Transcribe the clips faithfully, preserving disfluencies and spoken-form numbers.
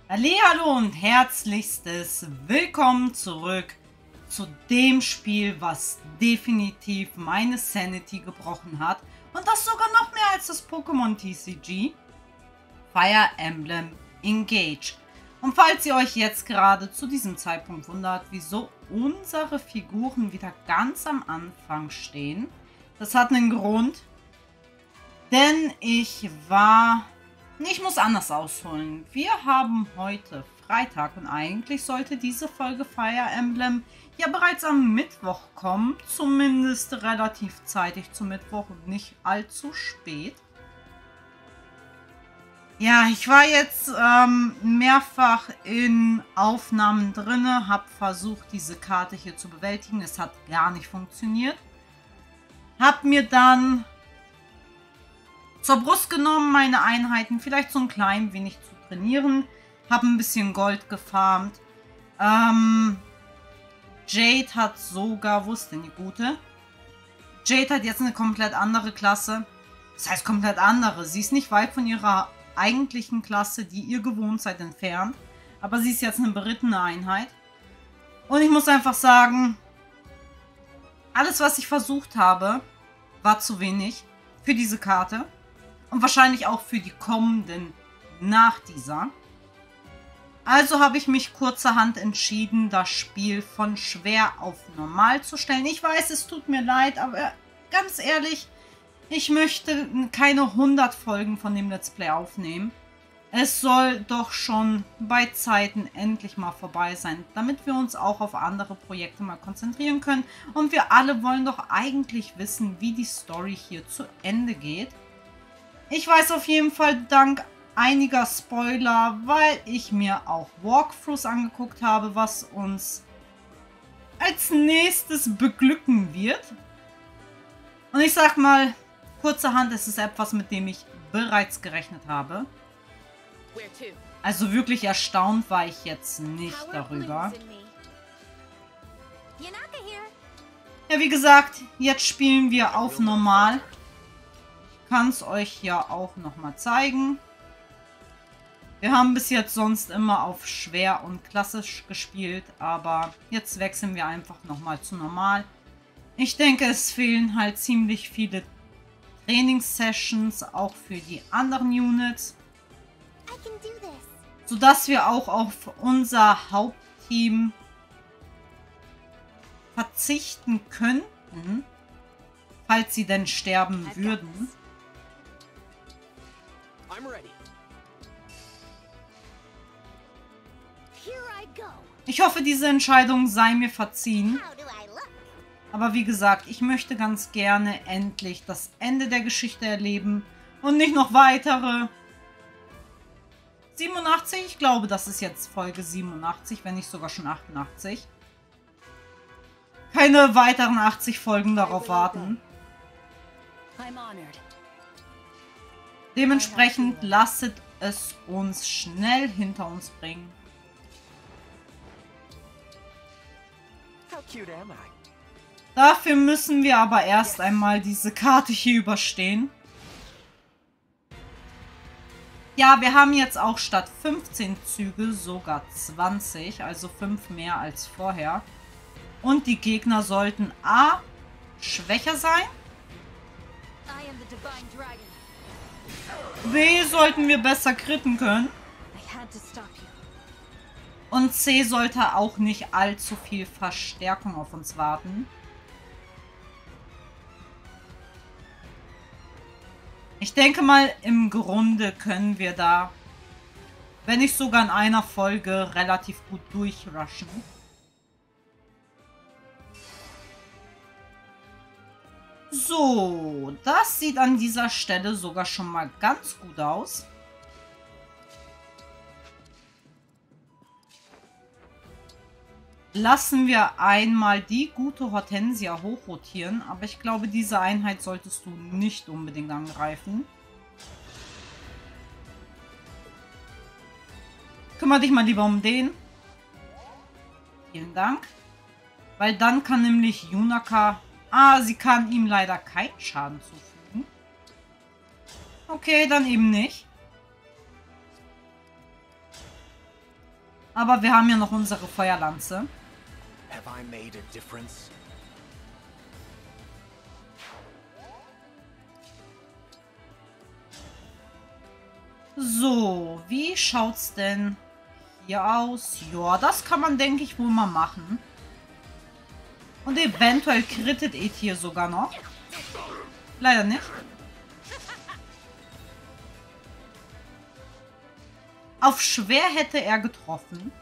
Hallihallo und herzlichstes Willkommen zurück zu dem Spiel, was definitiv meine Sanity gebrochen hat. Und das sogar noch mehr als das Pokémon T C G. Fire Emblem Engage. Und falls ihr euch jetzt gerade zu diesem Zeitpunkt wundert, wieso unsere Figuren wieder ganz am Anfang stehen, das hat einen Grund. Denn ich war... Ich muss anders ausholen. Wir haben heute Freitag und eigentlich sollte diese Folge Fire Emblem ja bereits am Mittwoch kommen. Zumindest relativ zeitig zum Mittwoch und nicht allzu spät. Ja, ich war jetzt ähm, mehrfach in Aufnahmen drin, habe versucht, diese Karte hier zu bewältigen. Es hat gar nicht funktioniert. Hab mir dann zur Brust genommen, meine Einheiten vielleicht so ein klein wenig zu trainieren. Habe ein bisschen Gold gefarmt. Ähm, Jade hat sogar, wo ist denn die gute? Jade hat jetzt eine komplett andere Klasse. Das heißt komplett andere. Sie ist nicht weit von ihrer eigentlichen Klasse, die ihr gewohnt seid, entfernt. Aber sie ist jetzt eine berittene Einheit. Und ich muss einfach sagen, alles, was ich versucht habe, war zu wenig für diese Karte. Und wahrscheinlich auch für die kommenden nach dieser. Also habe ich mich kurzerhand entschieden, das Spiel von schwer auf normal zu stellen. Ich weiß, es tut mir leid, aber ganz ehrlich, ich möchte keine hundert Folgen von dem Let's Play aufnehmen. Es soll doch schon bei Zeiten endlich mal vorbei sein, damit wir uns auch auf andere Projekte mal konzentrieren können. Und wir alle wollen doch eigentlich wissen, wie die Story hier zu Ende geht. Ich weiß auf jeden Fall dank einiger Spoiler, weil ich mir auch Walkthroughs angeguckt habe, was uns als nächstes beglücken wird. Und ich sag mal, kurzerhand ist es etwas, mit dem ich bereits gerechnet habe. Also wirklich erstaunt war ich jetzt nicht darüber. Ja, wie gesagt, jetzt spielen wir auf normal. Kann es euch ja auch nochmal zeigen. Wir haben bis jetzt sonst immer auf schwer und klassisch gespielt, aber jetzt wechseln wir einfach nochmal zu normal. Ich denke, es fehlen halt ziemlich viele Trainingssessions, auch für die anderen Units, sodass wir auch auf unser Hauptteam verzichten könnten, falls sie denn sterben würden. Ich hoffe, diese Entscheidung sei mir verziehen. Aber wie gesagt, ich möchte ganz gerne endlich das Ende der Geschichte erleben und nicht noch weitere siebenundachtzig. Ich glaube, das ist jetzt Folge siebenundachtzig, wenn nicht sogar schon achtundachtzig. Keine weiteren achtzig Folgen darauf warten. Dementsprechend lasst es uns schnell hinter uns bringen. Dafür müssen wir aber erst einmal diese Karte hier überstehen. Ja, wir haben jetzt auch statt fünfzehn Züge sogar zwanzig, also fünf mehr als vorher. Und die Gegner sollten A, schwächer sein. B, sollten wir besser critten können. Und C sollte auch nicht allzu viel Verstärkung auf uns warten. Ich denke mal, im Grunde können wir da, wenn nicht sogar in einer Folge, relativ gut durchrushen. So, das sieht an dieser Stelle sogar schon mal ganz gut aus. Lassen wir einmal die gute Hortensia hochrotieren, aber ich glaube, diese Einheit solltest du nicht unbedingt angreifen. Kümmere dich mal lieber um den. Vielen Dank. Weil dann kann nämlich Junaka... Ah, sie kann ihm leider keinen Schaden zufügen. Okay, dann eben nicht. Aber wir haben ja noch unsere Feuerlanze. Have I made a difference? So, wie schaut's denn hier aus? Ja, das kann man, denke ich, wohl mal machen. Und eventuell crittet et hier sogar noch. Leider nicht. Auf schwer hätte er getroffen.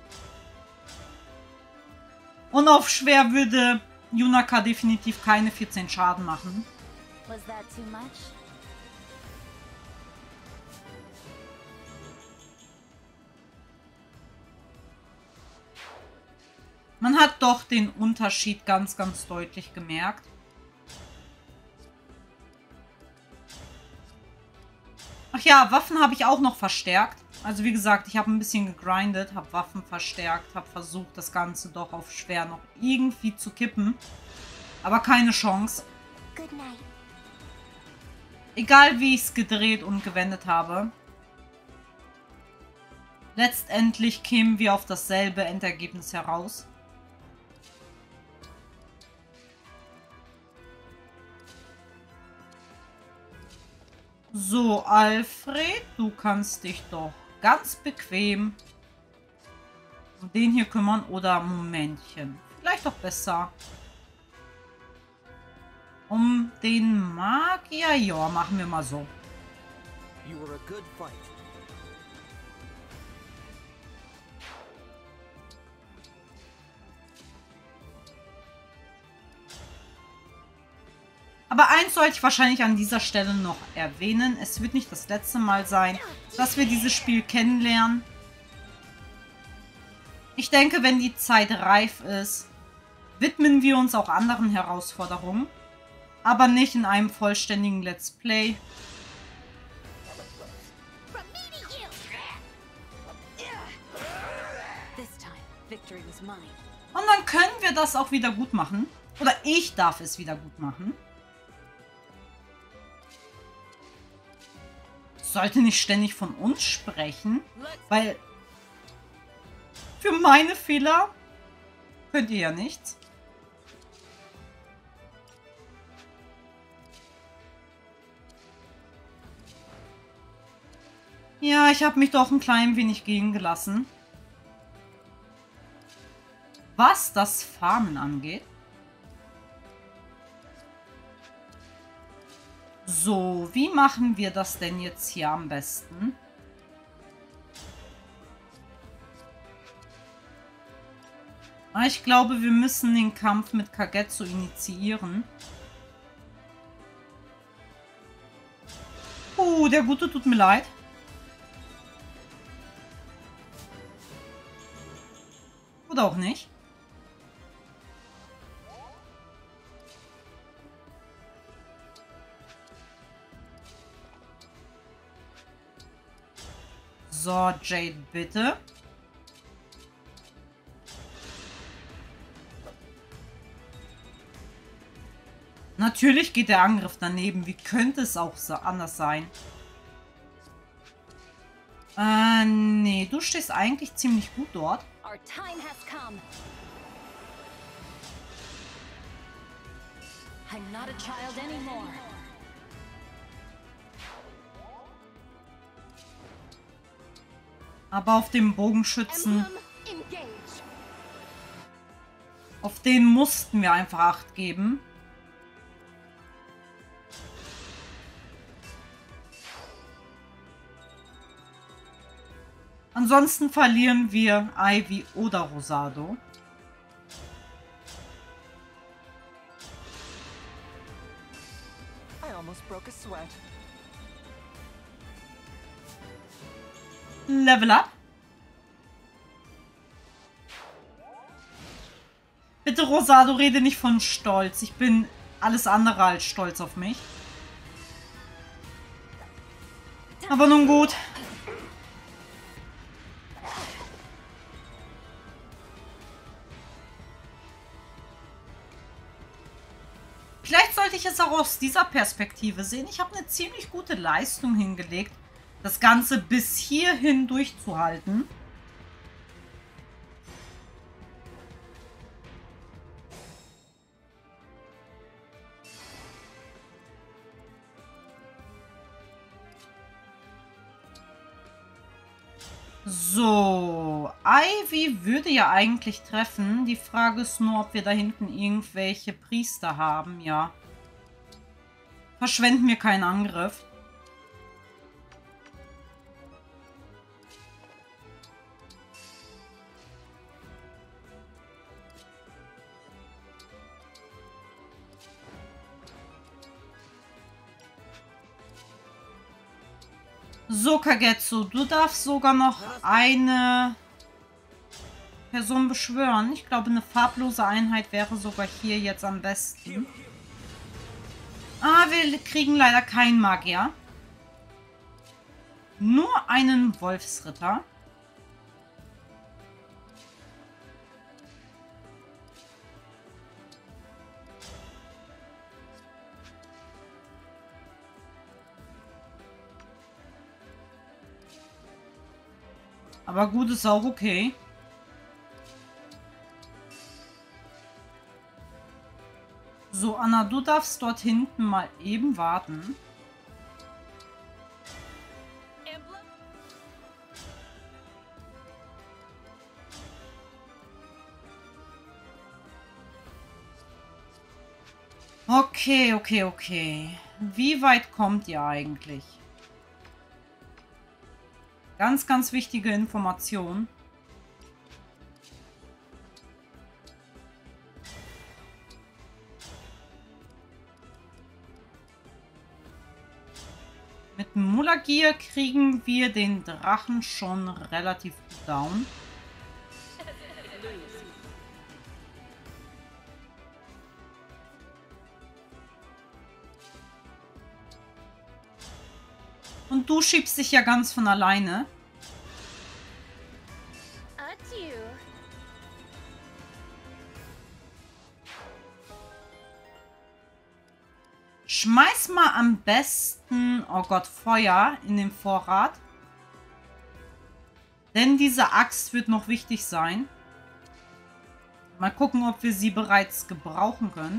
Und auf schwer würde Junaka definitiv keine vierzehn Schaden machen. Was that too much? Man hat doch den Unterschied ganz, ganz deutlich gemerkt. Ach ja, Waffen habe ich auch noch verstärkt. Also wie gesagt, ich habe ein bisschen gegrindet, habe Waffen verstärkt, habe versucht, das Ganze doch auf schwer noch irgendwie zu kippen. Aber keine Chance. Good night. Egal wie ich es gedreht und gewendet habe. Letztendlich kämen wir auf dasselbe Endergebnis heraus. So, Alfred, du kannst dich doch ganz bequem um den hier kümmern. Oder, Momentchen, vielleicht doch besser um den Magier. Ja, machen wir mal so. You were a good fight. Aber eins sollte ich wahrscheinlich an dieser Stelle noch erwähnen. Es wird nicht das letzte Mal sein, dass wir dieses Spiel kennenlernen. Ich denke, wenn die Zeit reif ist, widmen wir uns auch anderen Herausforderungen. Aber nicht in einem vollständigen Let's Play. From me to you. This time, victory was mine. Und dann können wir das auch wieder gut machen. Oder ich darf es wieder gut machen. Sollte nicht ständig von uns sprechen, weil für meine Fehler könnt ihr ja nichts. Ja, ich habe mich doch ein klein wenig gehen gelassen. Was das Farmen angeht. So, wie machen wir das denn jetzt hier am besten? Ich glaube, wir müssen den Kampf mit Kagetsu initiieren. Oh, der Gute tut mir leid. Oder auch nicht. So, Jade, bitte. Natürlich geht der Angriff daneben. Wie könnte es auch so anders sein? Äh, nee, du stehst eigentlich ziemlich gut dort. Our time has come. I'm not a child anymore. Aber auf dem Bogenschützen, Emblem, engage. auf den mussten wir einfach Acht geben. Ansonsten verlieren wir Ivy oder Rosado. I almost broke a sweat. Level up. Bitte, Rosado, rede nicht von Stolz. Ich bin alles andere als stolz auf mich. Aber nun gut. Vielleicht sollte ich es auch aus dieser Perspektive sehen. Ich habe eine ziemlich gute Leistung hingelegt, das Ganze bis hierhin durchzuhalten. So, Ivy würde ja eigentlich treffen. Die Frage ist nur, ob wir da hinten irgendwelche Priester haben. Ja. Verschwenden wir keinen Angriff. So, Kagetsu, du darfst sogar noch eine Person beschwören. Ich glaube, eine farblose Einheit wäre sogar hier jetzt am besten. Ah, wir kriegen leider keinen Magier. Nur einen Wolfsritter. Aber gut, ist auch okay. So, Anna, du darfst dort hinten mal eben warten. Okay, okay, okay. Wie weit kommt ihr eigentlich? Ganz, ganz wichtige Information. Mit Mulagir kriegen wir den Drachen schon relativ gut down. Und du schiebst dich ja ganz von alleine. Adieu. Schmeiß mal am besten, oh Gott, Feuer in den Vorrat. Denn diese Axt wird noch wichtig sein. Mal gucken, ob wir sie bereits gebrauchen können.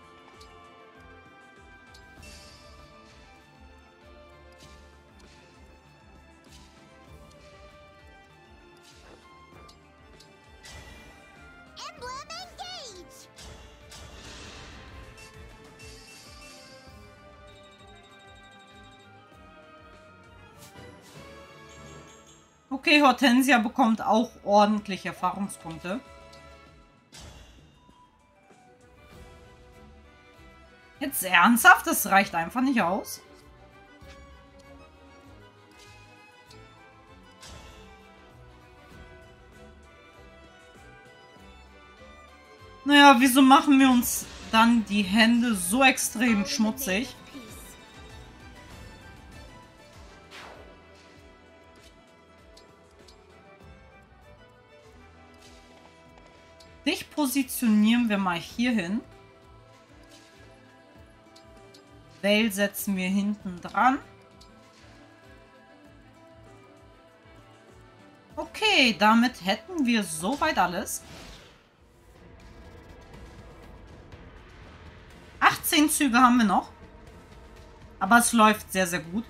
Okay, Hortensia bekommt auch ordentlich Erfahrungspunkte. Jetzt ernsthaft? Das reicht einfach nicht aus. Naja, wieso machen wir uns dann die Hände so extrem schmutzig? Dich positionieren wir mal hier hin. Vale setzen wir hinten dran. Okay, damit hätten wir soweit alles. achtzehn Züge haben wir noch. Aber es läuft sehr, sehr gut.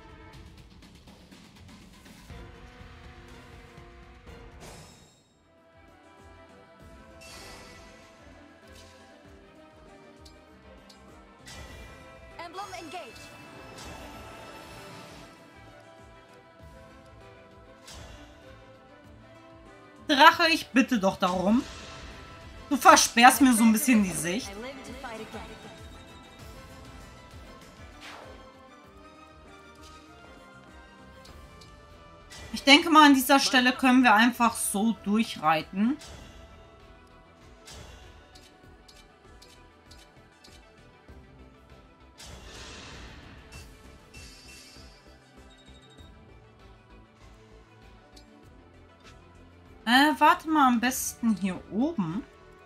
Drache, ich bitte doch darum. Du versperrst mir so ein bisschen die Sicht. Ich denke mal, an dieser Stelle können wir einfach so durchreiten. Äh, warte mal, am besten hier oben.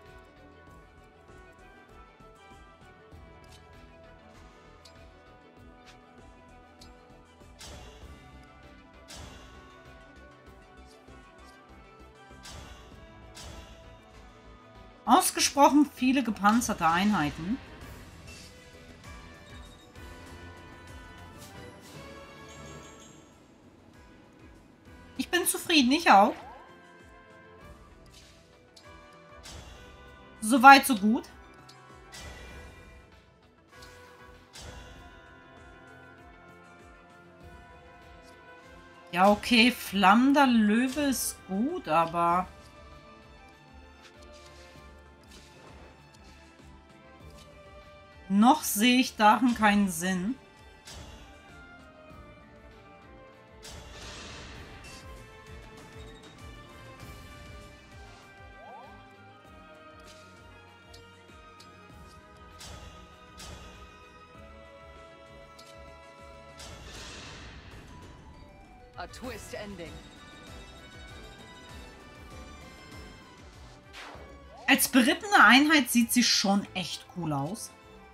Ausgesprochen viele gepanzerte Einheiten. Ich bin zufrieden. nicht auf. Soweit, so gut. Ja, okay, flammender Löwe ist gut, aber... Noch sehe ich darin keinen Sinn. A twist ending. Als berittene Einheit sieht sie schon echt cool aus.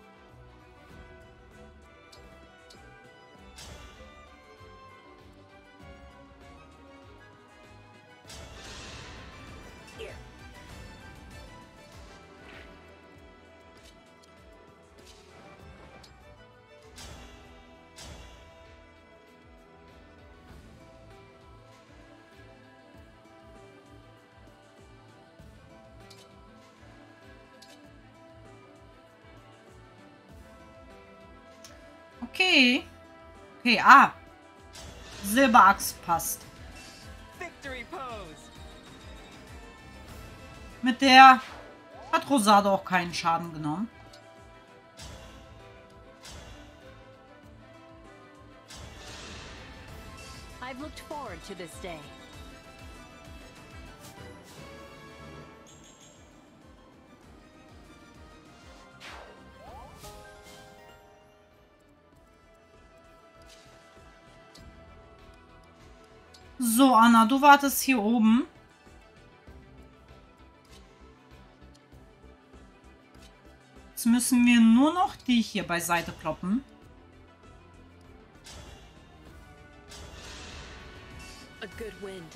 Okay. Okay, ah. Silberachs passt. Victory pose. Mit der hat Rosado auch keinen Schaden genommen. I've looked forward to this day. So, Anna, du wartest hier oben. Jetzt müssen wir nur noch die hier beiseite kloppen. A good wind.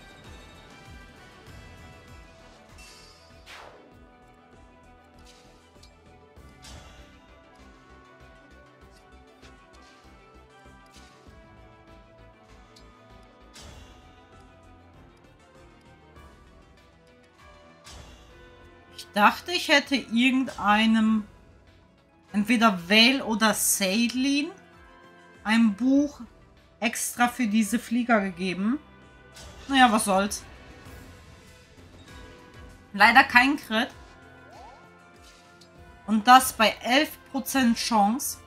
Ich dachte, ich hätte irgendeinem, entweder Vale oder Saidlin, ein Buch extra für diese Flieger gegeben. Naja, was soll's. Leider kein Crit. Und das bei elf Prozent Chance.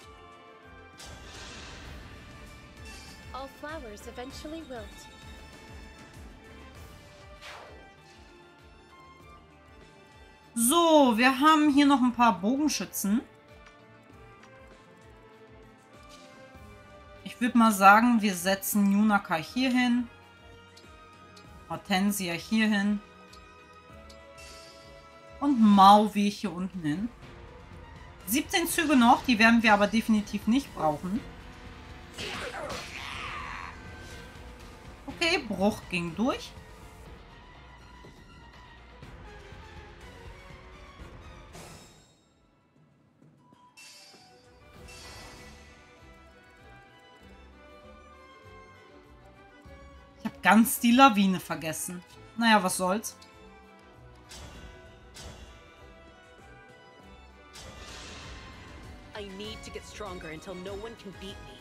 All flowers eventually wilt. So, wir haben hier noch ein paar Bogenschützen. Ich würde mal sagen, wir setzen Yunaka hier hin. Hortensia hier hin. Und Mauvi hier unten hin. siebzehn Züge noch, die werden wir aber definitiv nicht brauchen. Okay, Bruch ging durch. Ich habe ganz die Lawine vergessen. Naja, was soll's. I need to get stronger until no one can beat me.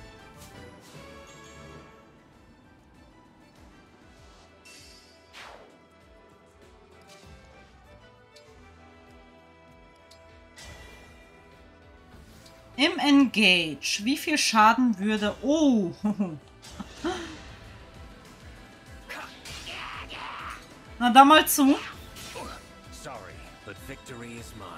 Im Engage. Wie viel Schaden würde... Oh. Na, da mal zu. Sorry, but victory is mine.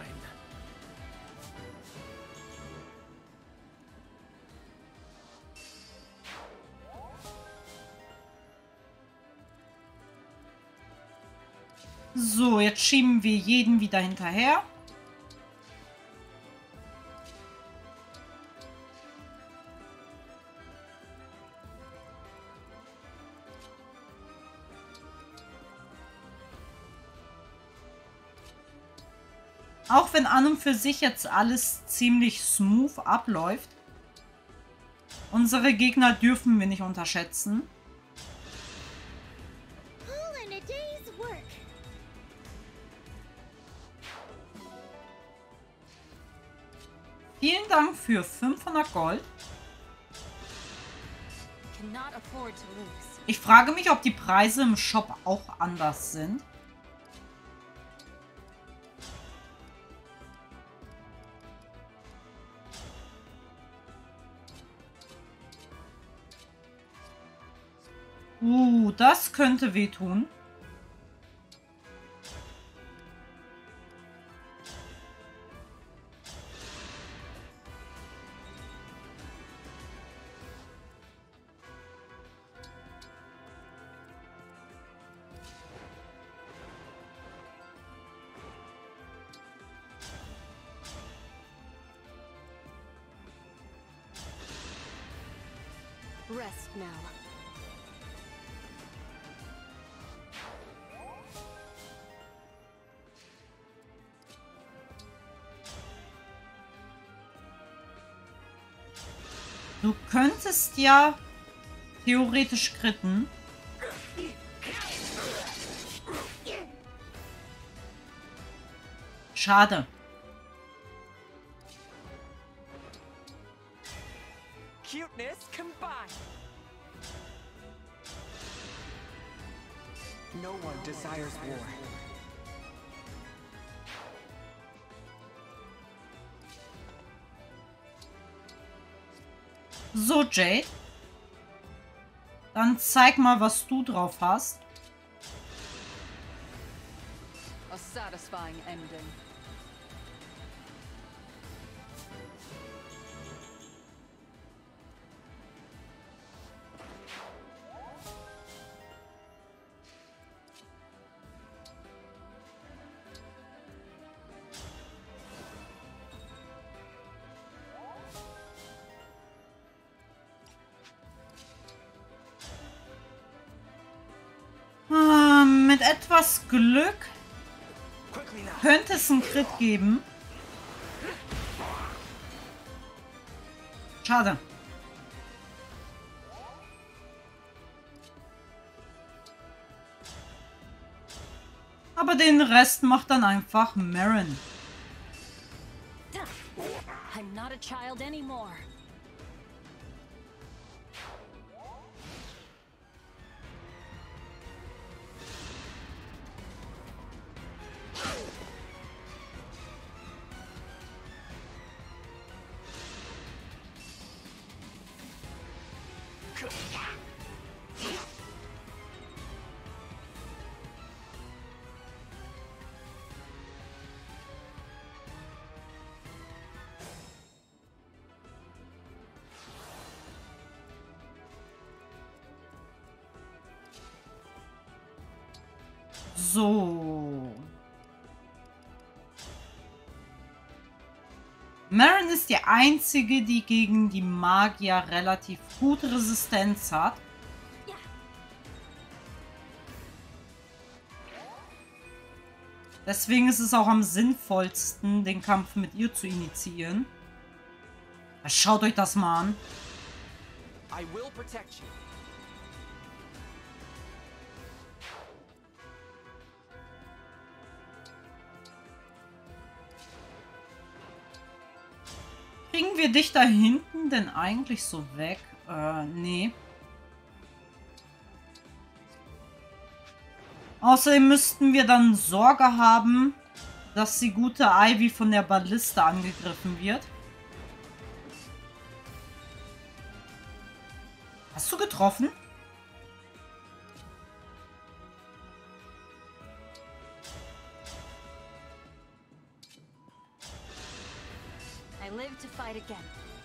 So, jetzt schieben wir jeden wieder hinterher. Auch wenn an und für sich jetzt alles ziemlich smooth abläuft. Unsere Gegner dürfen wir nicht unterschätzen. day's work. Vielen Dank für fünfhundert Gold. Cannot afford to lose. Ich frage mich, ob die Preise im Shop auch anders sind. Uh, das könnte wehtun. Rest now. Du könntest ja theoretisch kritten. Schade. Cuteness combined. No one desires war. So, Jade. Dann zeig mal, was du drauf hast. A satisfying ending. Ah, mit etwas Glück könnte es einen Crit geben. Schade. Aber den Rest macht dann einfach Marin. I'm not a child anymore. So. Marin ist die einzige, die gegen die Magier relativ gute Resistenz hat. Deswegen ist es auch am sinnvollsten, den Kampf mit ihr zu initiieren. Schaut euch das mal an. I will protect you. Kriegen wir dich da hinten denn eigentlich so weg? Äh, nee. Außerdem müssten wir dann Sorge haben, dass die gute Ivy von der Balliste angegriffen wird. Hast du getroffen? I live to fight again.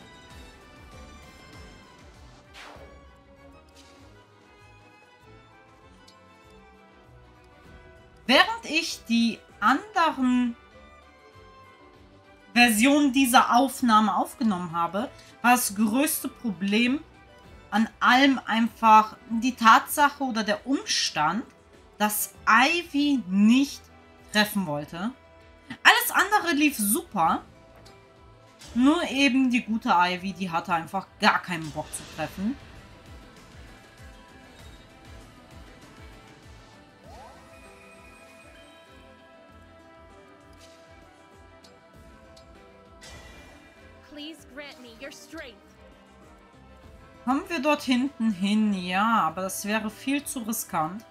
Während ich die anderen Versionen dieser Aufnahme aufgenommen habe, war das größte Problem an allem einfach die Tatsache oder der Umstand, dass Ivy nicht treffen wollte. Alles andere lief super. Nur eben die gute Ivy, die hatte einfach gar keinen Bock zu treffen. Please grant me your strength. Kommen wir dort hinten hin? Ja, aber das wäre viel zu riskant.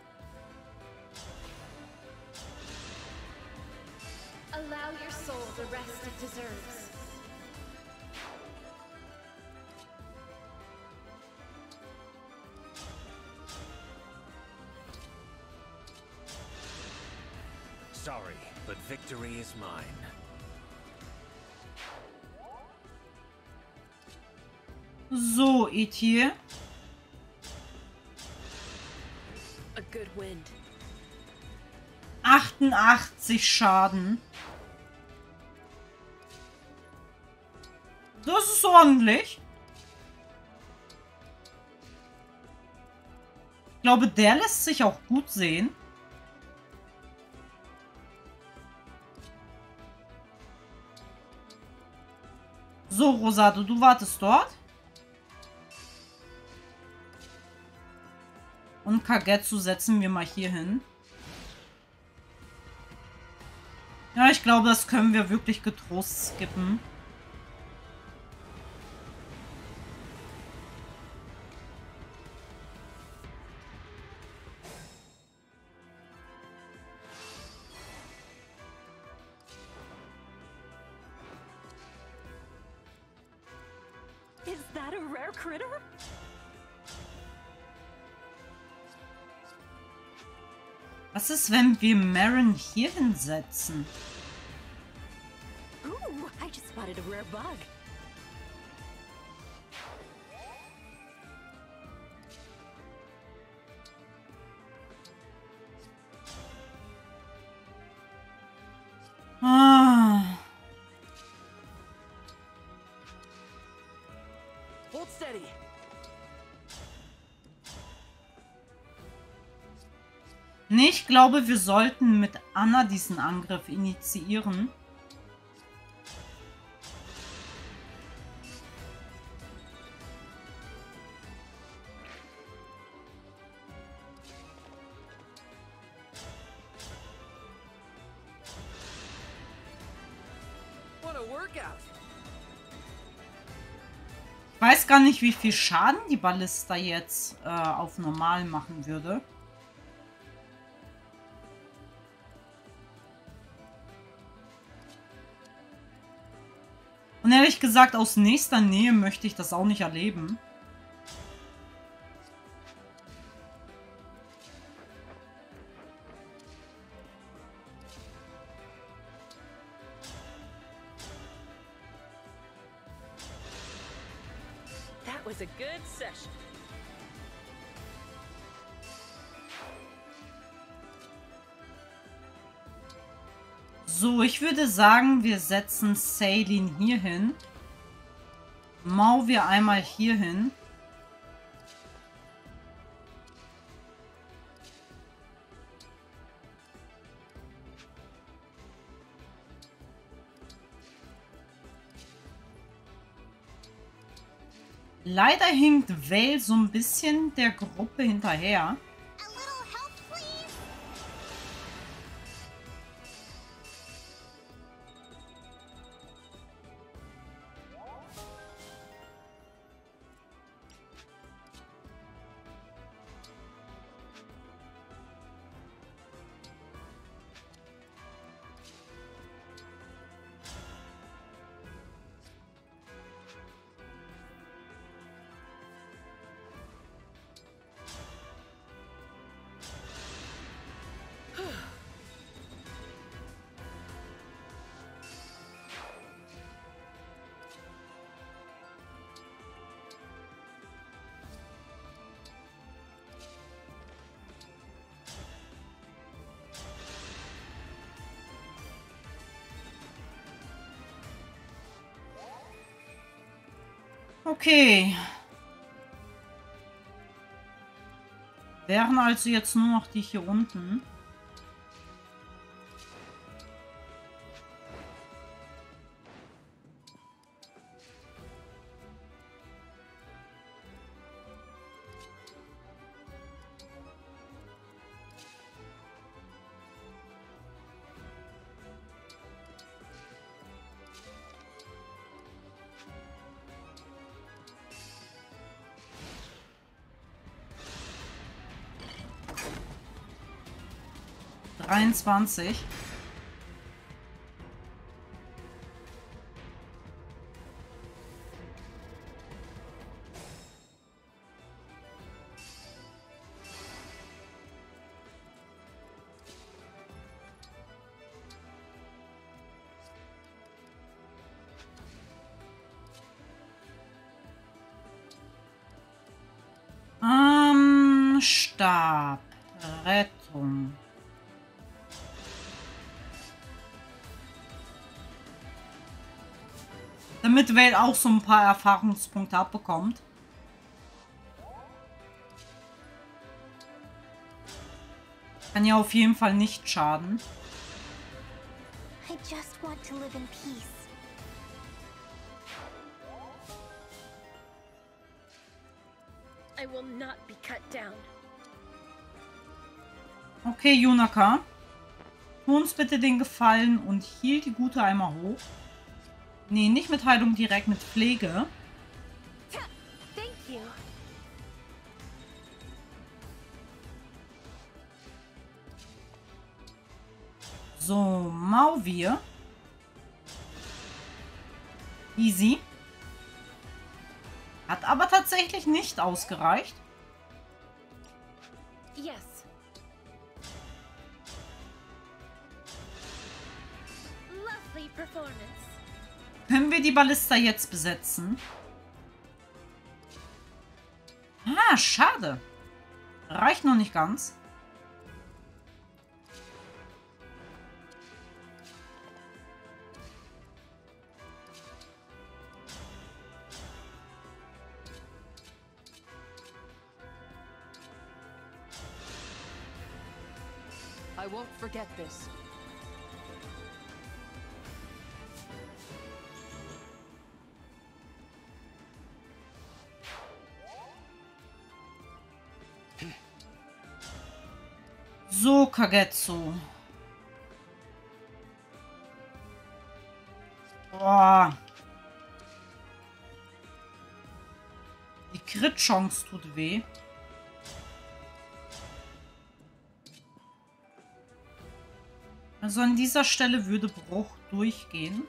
Allow your soul the rest it deserves. Sorry, but victory is mine. So, Etier. A good wind. achtundachtzig Schaden. Das ist ordentlich. Ich glaube, der lässt sich auch gut sehen. So, Rosado, du wartest dort. Und Kagetsu setzen wir mal hier hin. Ja, ich glaube, das können wir wirklich getrost skippen. Is that a rare critter? Was ist, wenn wir Marin hier hinsetzen? Ooh, I just spotted a rare bug. Ah. Hold steady. Nee, ich glaube, wir sollten mit Anna diesen Angriff initiieren. What a workout. Ich weiß gar nicht, wie viel Schaden die Ballista jetzt äh, auf normal machen würde. Und ehrlich gesagt, aus nächster Nähe möchte ich das auch nicht erleben. That was a good session. So, ich würde sagen, wir setzen Sailin hier hin. Mau wir einmal hier hin. Leider hinkt Vale so ein bisschen der Gruppe hinterher. A little help, please? Okay. Wären also jetzt nur noch die hier unten. dreiundzwanzig. Ähm, Stab. Rettung. Damit Vale auch so ein paar Erfahrungspunkte abbekommt. Kann ja auf jeden Fall nicht schaden. I just want to live in peace. I will not be cut down. Okay, Junaka. Tu uns bitte den Gefallen und hielt die Gute einmal hoch. Nee, nicht mit Heilung direkt, mit Pflege. Thank you. So, Mauvir. Easy. Hat aber tatsächlich nicht ausgereicht. Yes. Lovely performance. Können wir die Ballista jetzt besetzen? Ah, schade. Reicht noch nicht ganz. I won't forget this. So, Kagetsu. Boah. Die Crit-Chance tut weh. Also an dieser Stelle würde Bruch durchgehen.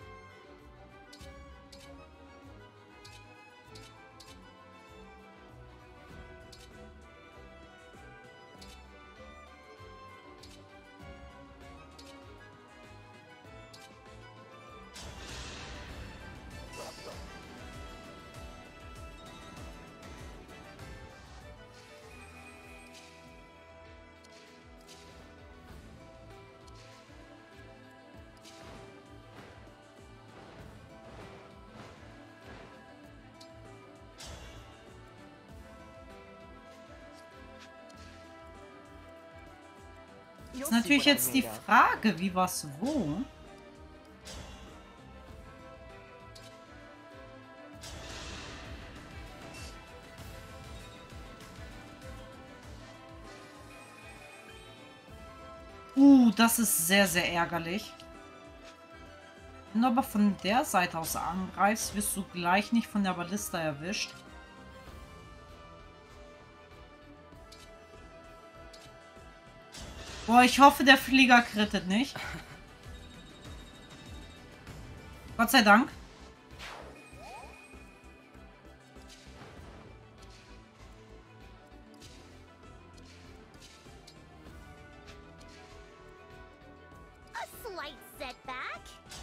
Ist natürlich jetzt die Frage, wie was wo. Uh, das ist sehr, sehr ärgerlich. Wenn du aber von der Seite aus angreifst, wirst du gleich nicht von der Ballista erwischt. Boah, ich hoffe, der Flieger krittet nicht. Gott sei Dank. A slight setback.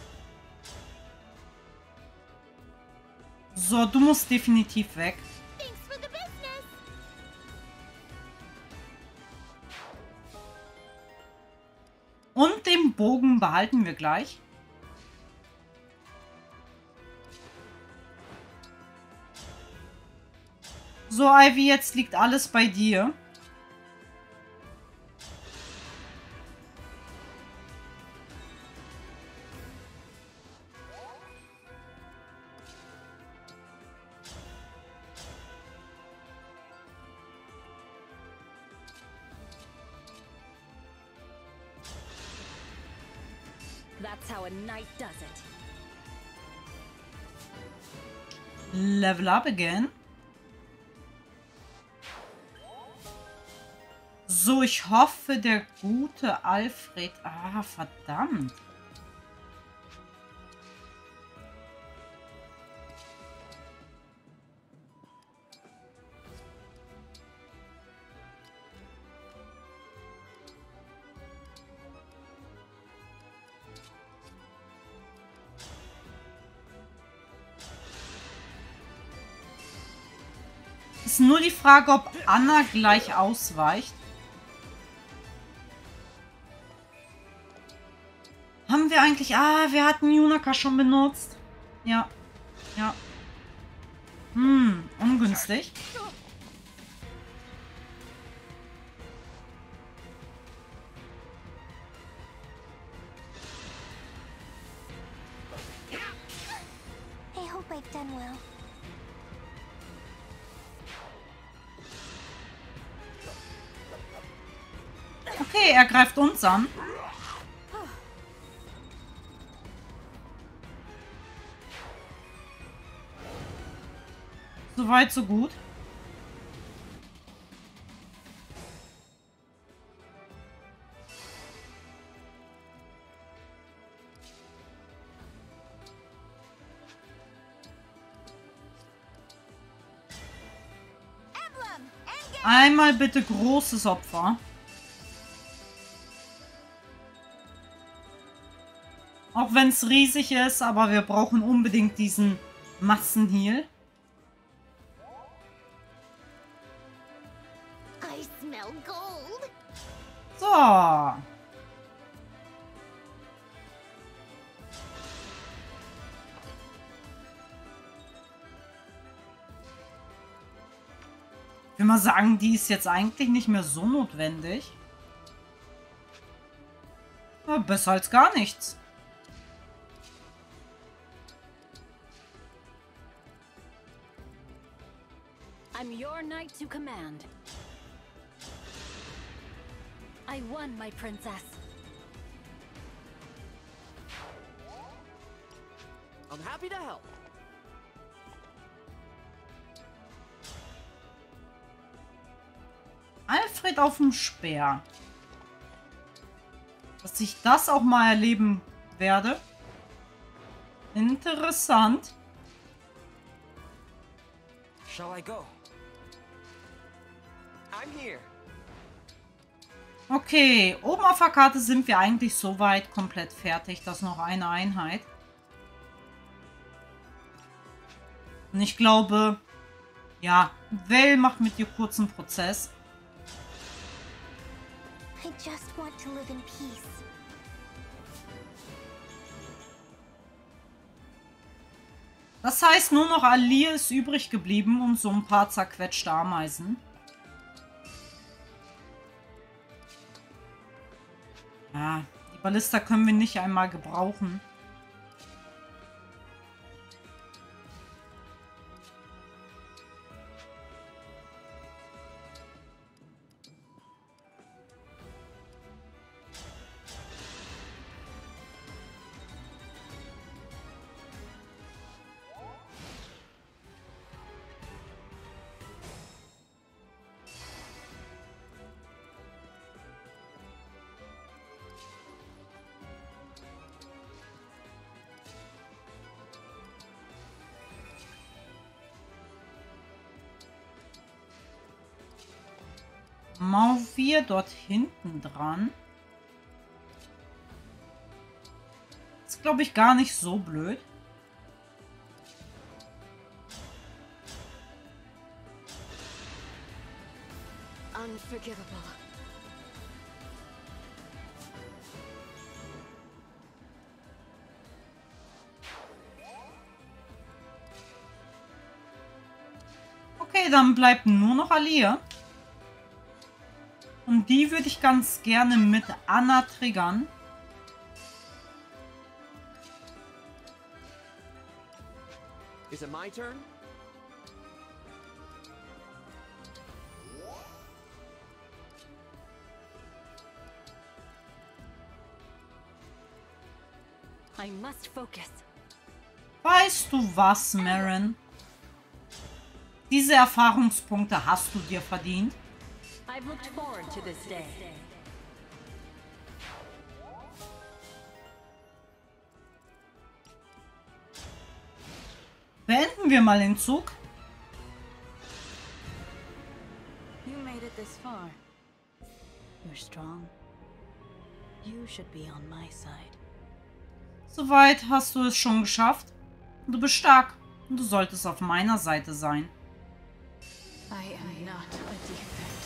So, du musst definitiv weg. Thanks for the business. Und den Bogen behalten wir gleich. So, Ivy, jetzt liegt alles bei dir. That's how a knight does it. Level up again. So, ich hoffe, der gute Alfred... Ah, verdammt. Ist nur die Frage, ob Anna gleich ausweicht. Haben wir eigentlich... Ah, wir hatten Junaka schon benutzt. Ja. Ja. Hm, ungünstig. I hope I've done well. Okay, er greift uns an. So weit, so gut. Einmal bitte großes Opfer. Auch wenn es riesig ist, aber wir brauchen unbedingt diesen Massenheal. I smell gold. So. Ich will mal sagen, die ist jetzt eigentlich nicht mehr so notwendig. Ja, besser als gar nichts. I'm your knight to command. I won, my princess. I'm happy to help. Alfred auf dem Speer. Dass ich das auch mal erleben werde. Interessant. Shall I go? I'm here. Okay, oben auf der Karte sind wir eigentlich soweit komplett fertig. Das ist noch eine Einheit. Und ich glaube, ja, Vel macht mit dir kurzen Prozess. I just want to live in peace. Das heißt, nur noch Alir ist übrig geblieben und so ein paar zerquetschte Ameisen. Ja, die Ballista können wir nicht einmal gebrauchen. Mauvir dort hinten dran. Ist, glaube ich, gar nicht so blöd. Unforgivable. Okay, dann bleibt nur noch Alir. Und die würde ich ganz gerne mit Anna triggern. Is it my turn? I must focus. Weißt du was, Merrin? Diese Erfahrungspunkte hast du dir verdient. I've looked forward to this day. Beenden wir mal den Zug. You made it this far. You're strong. You should be on my side. Soweit hast du es schon geschafft. Du bist stark. Und du solltest auf meiner Seite sein. I am not a defect.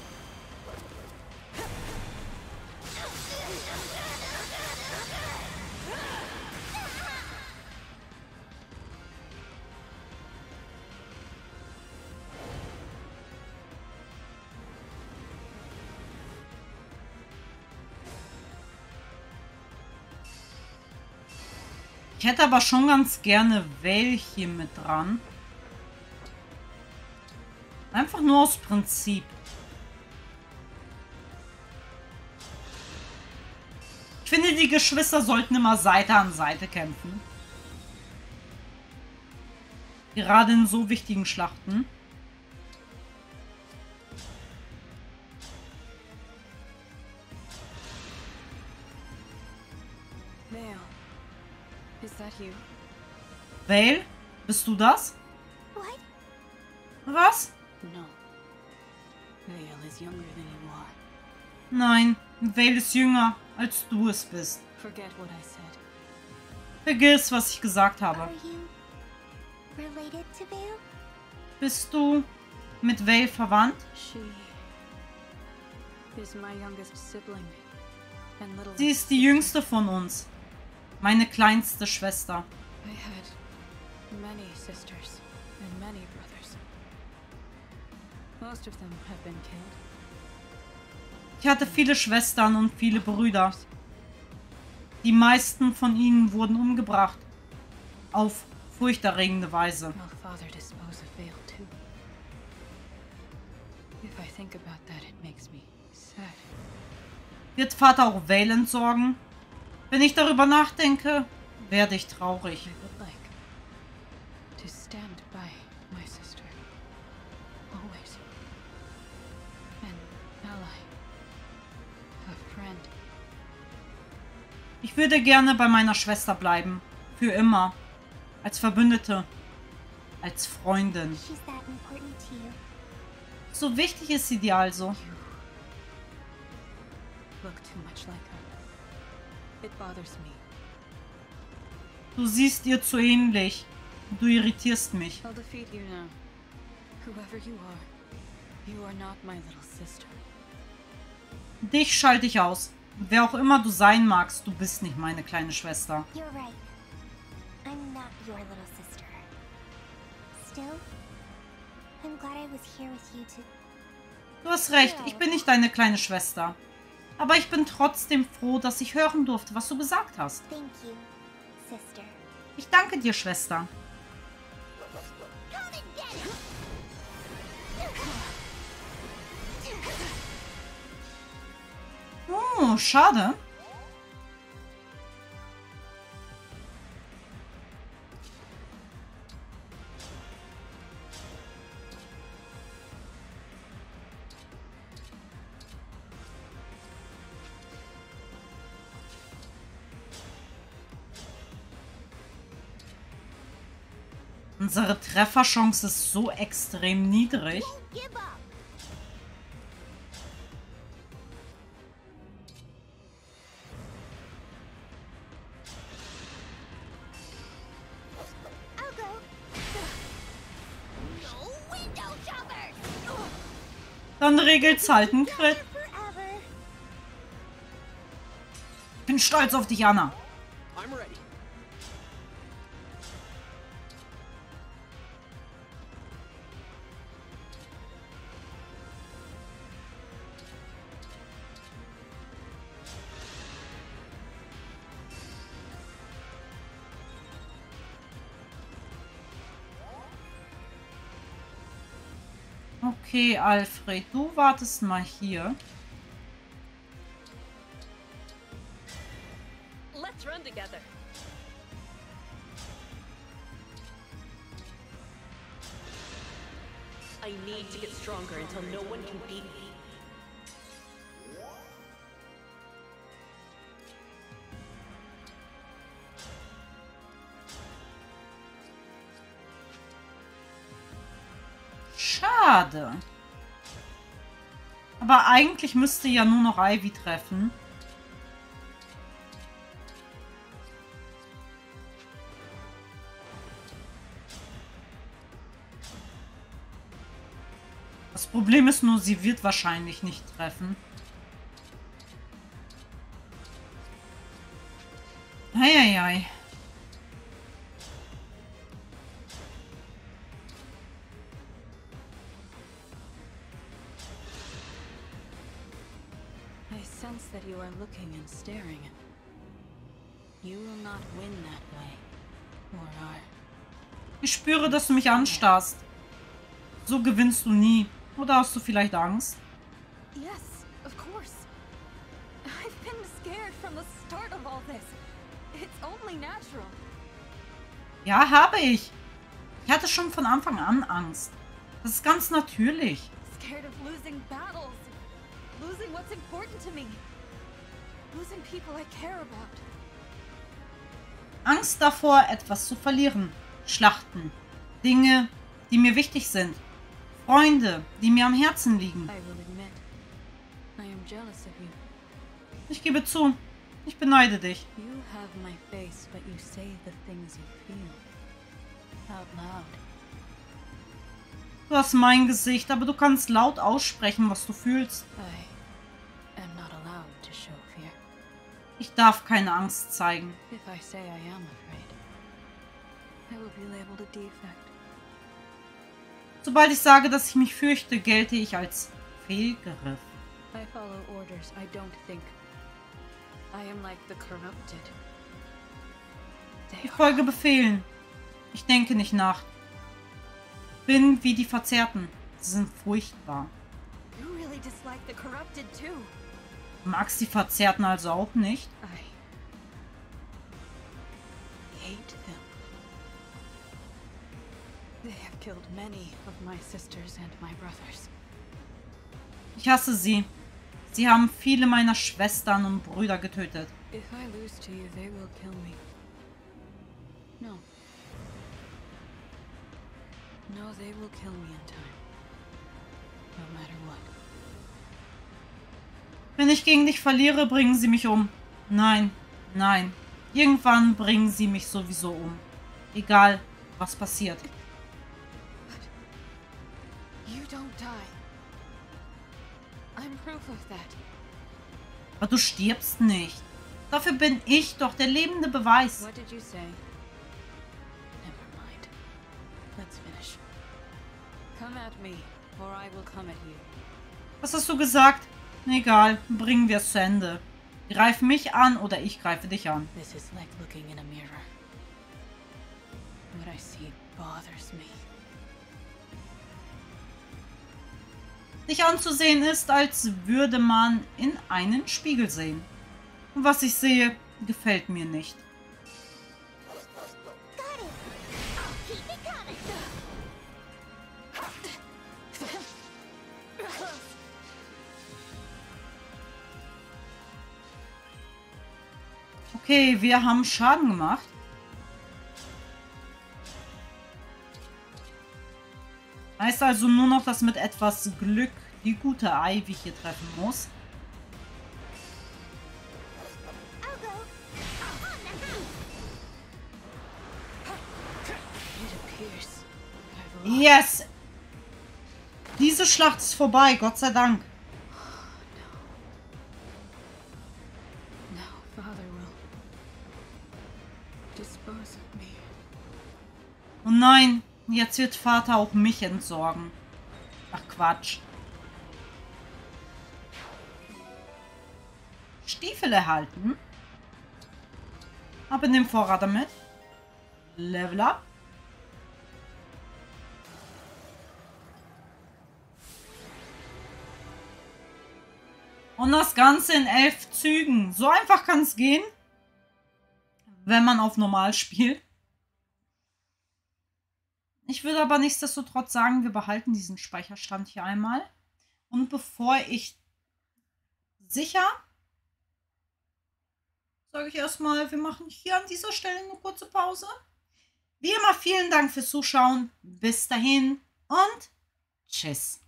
Ich hätte aber schon ganz gerne welche mit dran. Einfach nur aus Prinzip. Ich finde, die Geschwister sollten immer Seite an Seite kämpfen. Gerade in so wichtigen Schlachten. Vale, is that you? Vale, bist du das? What? Was? No. Vale is younger than you are. Nein, Vale ist jünger, als du es bist. Forget what I said. Vergiss, was ich gesagt habe. Are you related to Vale? Bist du mit Vale verwandt? She is my youngest sibling. And little Sie ist die jüngste von uns. Meine kleinste Schwester. I had many sisters and many brothers. Most of them have been killed. Ich hatte viele Schwestern und viele Brüder. Die meisten von ihnen wurden umgebracht. Auf furchterregende Weise. Will father dispose of Vale too? If I think about that, it makes me sad. Wird Vater auch Vale entsorgen? Wenn ich darüber nachdenke, werde ich traurig. I would like to stand by my sister. Always. An ally. A friend. Ich würde gerne bei meiner Schwester bleiben. Für immer. Als Verbündete. Als Freundin. She's that important to you. So wichtig ist sie dir also. Look too much like her. It bothers me. Du siehst ihr zu ähnlich. Du irritierst mich. I'll defeat you now. Whoever you are, you are not my little sister. Dich schalte ich aus. Wer auch immer du sein magst, du bist nicht meine kleine Schwester. You're right. I'm not your little sister. Still, I'm glad I was here with you to... Du hast recht, ich bin nicht deine kleine Schwester. Aber ich bin trotzdem froh, dass ich hören durfte, was du gesagt hast. Thank you, sister. Ich danke dir, Schwester. Oh, schade. Unsere Trefferchance ist so extrem niedrig. Give up. I'll go. No window shoppers. Dann regelt's halt einen Crit. Forever. Ich bin stolz auf dich, Anna. I'm ready. Okay, Alfred, du wartest mal hier. Let's run together. I need to get stronger until no one can beat me. Schade. Aber eigentlich müsste ja nur noch Ivy treffen. Das Problem ist nur, sie wird wahrscheinlich nicht treffen. Eieiei. I sense that you are looking and staring. You will not win that way. Or are. Ich spüre, dass du mich anstarrst. So gewinnst du nie. Oder hast du vielleicht Angst? Yes, of course. I've been scared from the start of all this. It's only natural. Ja, habe ich. Ich hatte schon von Anfang an Angst. Das ist ganz natürlich. Scared of losing battles. Losing what's important to me. Losing people I care about. Angst davor, etwas zu verlieren. Schlachten. Dinge, die mir wichtig sind. Freunde, die mir am Herzen liegen. I will admit, I am jealous of you. Ich gebe zu, ich beneide dich. You have my face, but you say the things you feel. Out loud. Du hast mein Gesicht, aber du kannst laut aussprechen, was du fühlst. I am not allowed to show fear. Ich darf keine Angst zeigen. If I say I am afraid, I will be labeled a defect. Sobald ich sage, dass ich mich fürchte, gelte ich als Fehlgriff. I follow orders, I don't think. I am like the corrupted. They Ich folge Befehlen. Ich denke nicht nach. Bin wie die Verzerrten. Sie sind furchtbar. You really dislike the corrupted too. Du magst die Verzerrten also auch nicht? I hate them. They have killed many of my sisters and my brothers. Ich hasse sie. Sie haben viele meiner Schwestern und Brüder getötet. If I lose to you, they will kill me. No. No, they will kill me in time. No matter what. Wenn ich gegen dich verliere, bringen sie mich um. Nein, nein. Irgendwann bringen sie mich sowieso um. Egal, was passiert. You don't die. I'm proof of that. Aber du stirbst nicht. Dafür bin ich doch der lebende Beweis. What did you say? Never mind. Let's finish. Come at me, or I will come at you. Was hast du gesagt? Egal, bringen wir es zu Ende. Greif mich an oder ich greife dich an. This is like looking in a mirror. What I see bothers me. Dich anzusehen ist, als würde man in einen Spiegel sehen. Und was ich sehe, gefällt mir nicht. Got it. I'll keep it coming. Okay, wir haben Schaden gemacht. Heißt also nur noch, dass mit etwas Glück die gute Ivy hier treffen muss. I'll go. On the house. It appears I've lost. Yes! Diese Schlacht ist vorbei, Gott sei Dank. Now Father will dispose of me. Und nein, jetzt wird Vater auch mich entsorgen. Ach Quatsch. Stiefel erhalten. Aber nimm Vorrat damit. Level up. Und das Ganze in elf Zügen. So einfach kann es gehen, wenn man auf normal spielt. Ich würde aber nichtsdestotrotz sagen, wir behalten diesen Speicherstand hier einmal. Und bevor ich sicher, sage ich erstmal, wir machen hier an dieser Stelle eine kurze Pause. Wie immer, vielen Dank fürs Zuschauen. Bis dahin und Tschüss.